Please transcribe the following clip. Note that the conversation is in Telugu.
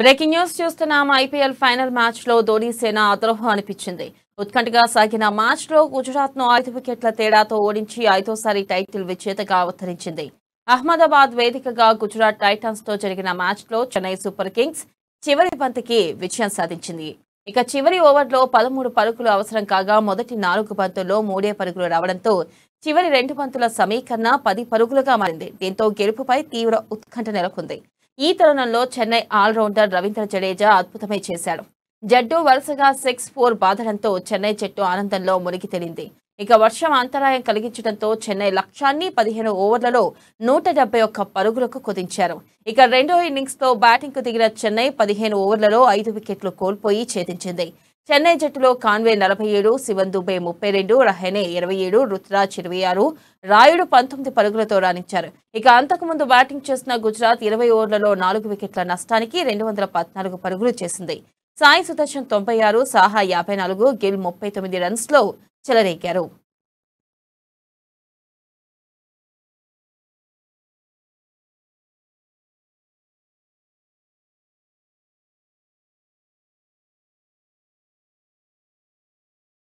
బ్రేకింగ్ న్యూస్ చూస్తున్నాం. ఐపీఎల్ ఫైనల్ మ్యాచ్ లో ధోనీ సేన అద్రోహం అనిపించింది. ఉత్కంఠగా సాగిన మ్యాచ్ లో గుజరాత్ ను 5 వికెట్ల తేడాతో ఓడించి ఐదోసారి టైటిల్ విజేతగా అవతరించింది. అహ్మదాబాద్ వేదికగా గుజరాత్ టైటన్స్ తో జరిగిన మ్యాచ్ లో చెన్నై సూపర్ కింగ్స్ చివరి బంతికి విజయం సాధించింది. ఇక చివరి ఓవర్లో 13 పరుగులు అవసరం కాగా మొదటి 4 బంతుల్లో 3 పరుగులు రావడంతో చివరి 2 బంతుల సమీకరణ 10 పరుగులుగా మారింది. దీంతో గెలుపుపై తీవ్ర ఉత్కంఠ నెలకొంది. ఈ తరుణంలో చెన్నై ఆల్రౌండర్ రవీంద్ర జడేజా అద్భుతమే చేశాడు. జడ్డు వరుసగా 6-4 బాదడంతో చెన్నై జట్టు ఆనందంలో మునిగి తేలింది. ఇక వర్షం అంతరాయం కలిగించడంతో చెన్నై లక్ష్యాన్ని 15 ఓవర్లలో 171 పరుగులకు కుదించారు. ఇక రెండో ఇన్నింగ్స్ తో బ్యాటింగ్ కు దిగిన చెన్నై 15 ఓవర్లలో 5 వికెట్లు కోల్పోయి ఛేదించింది. చెన్నై జట్టులో కాన్వే 47, శివన్ దుబే 32, రహానె 27, రుతురాజ్ 26, రాయుడు 19 పరుగులతో రాణించారు. ఇక అంతకుముందు బ్యాటింగ్ చేసిన గుజరాత్ 20 ఓవర్లలో 4 వికెట్ల నష్టానికి 214 పరుగులు చేసింది. సాయి సుదర్శన్ 96, సాహా 54, గిల్ 39 రన్స్ లో చెలరేగారు.